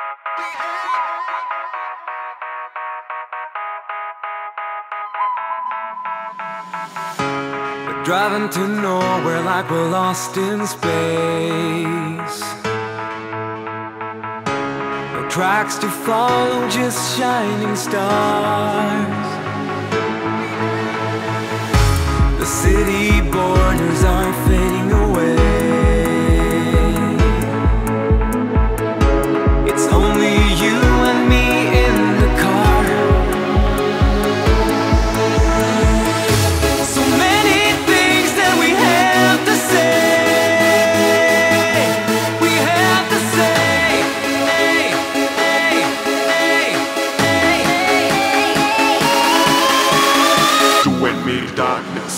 We're driving to nowhere like we're lost in space. No tracks to follow, just shining stars. The city borders are fading away. It's only you and me in the car. So many things that we have to say. We have to say, hey, hey, hey, hey. To win me darkness.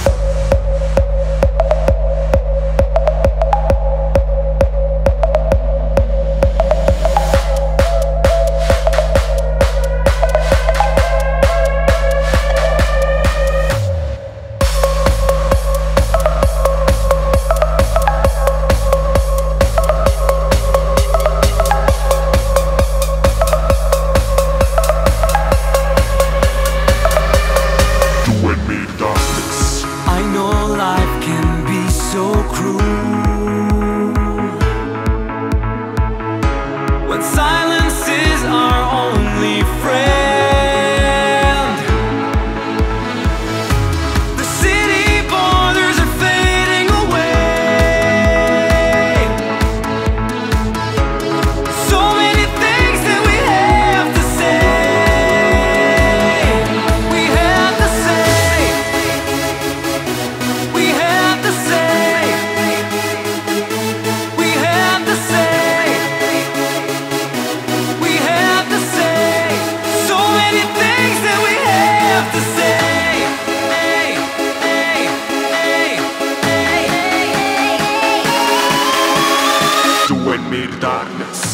I know life can be so cruel when silence is our only friend. The city borders are fading away. So many things that we have to say. We have to say. We have to say. We have to say. We have to say. So many things that we have to say. Hey, hey, hey, hey, hey, hey. To win me darkness.